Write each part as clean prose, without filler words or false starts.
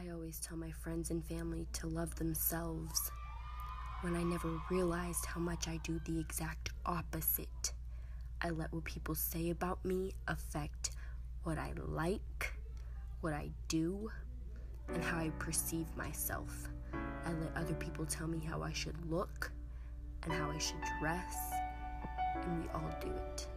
I always tell my friends and family to love themselves, when I never realized how much I do the exact opposite. I let what people say about me affect what I like, what I do, and how I perceive myself. I let other people tell me how I should look and how I should dress, and we all do it.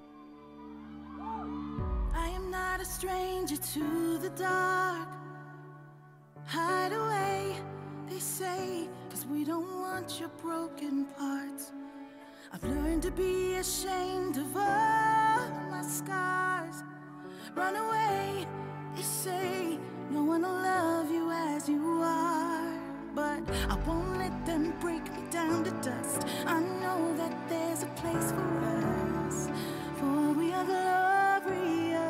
I am not a stranger to the dark. Hide away, they say, 'cause we don't want your broken parts. I've learned to be ashamed of all my scars. Run away, they say, no one will love you as you are. But I won't let them break me down to dust. I know that there's a place for us, for we are glorious.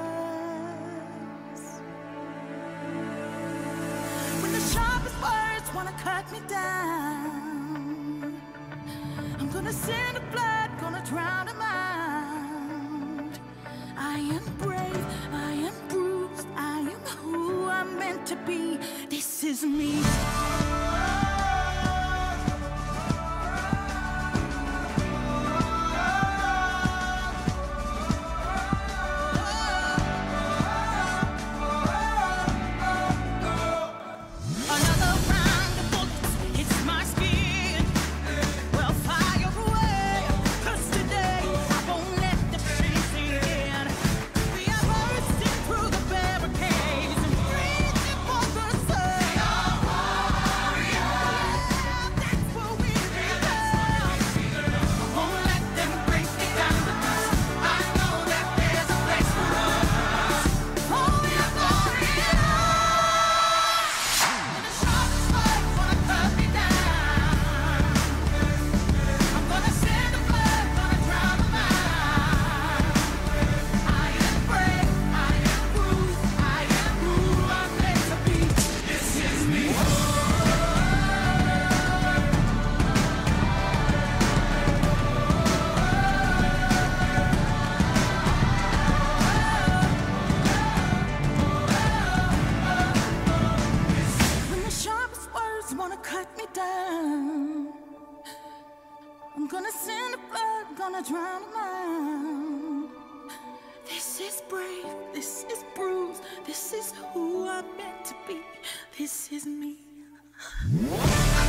When the sharpest words wanna cut me down, I'm gonna send the blood, gonna drown them out. I am brave, I am bruised, I am who I'm meant to be. This is me. I'm gonna send the blood, gonna drown them out. This is brave, this is bruised, this is who I'm meant to be. This is me.